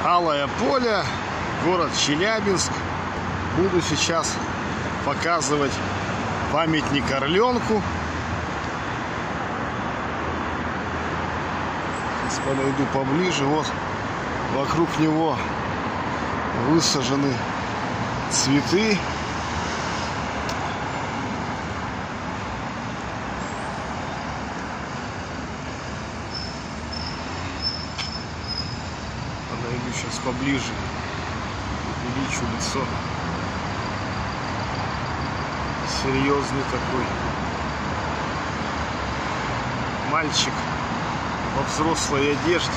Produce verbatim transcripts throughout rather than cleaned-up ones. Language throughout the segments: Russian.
Алое поле, город Челябинск. Буду сейчас показывать памятник Орленку. Сейчас подойду поближе. Вот вокруг него высажены цветы. Подойду сейчас поближе, увеличу лицо. Серьезный такой мальчик во взрослой одежде.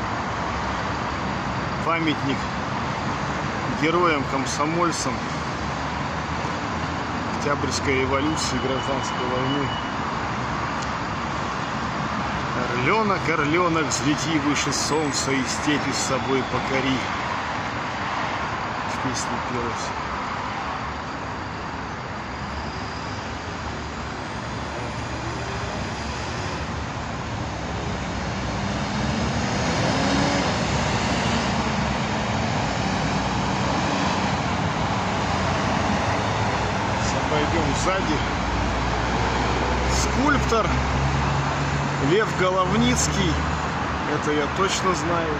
Памятник героям-комсомольцам Октябрьской революции, гражданской войны. Орленок, орленок, взлети выше солнца и степи с собой покори. В песне пелось. Пойдем сзади. Скульптор Лев Головницкий. Это я точно знаю.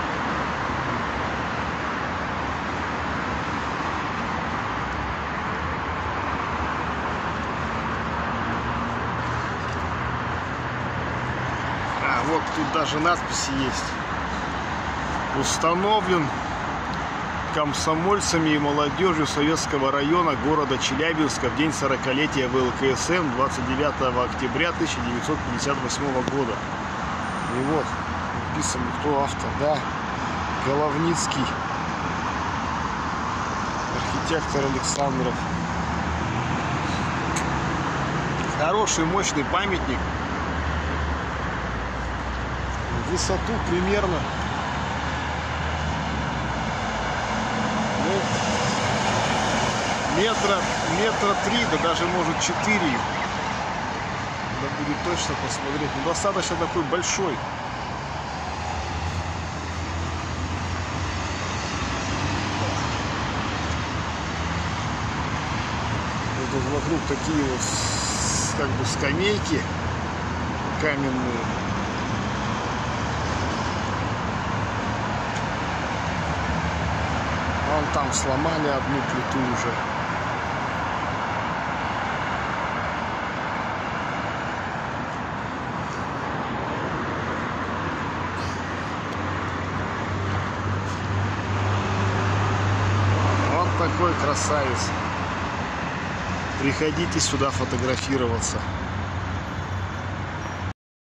А, вот тут даже надписи есть. Установлен комсомольцами и молодежью Советского района города Челябинска в день сорокалетия вэ эл ка эс эм двадцать девятого октября тысяча девятьсот пятьдесят восьмого года. И вот написано, кто автор, да, Головницкий, архитектор Александров. Хороший, мощный памятник. В высоту примерно метра, метра три, да даже может четыре. Надо будет точно посмотреть. Но достаточно такой большой. Вот вокруг такие вот как бы скамейки каменные. Вон там сломали одну плиту уже. Вот такой красавец. Приходите сюда фотографироваться.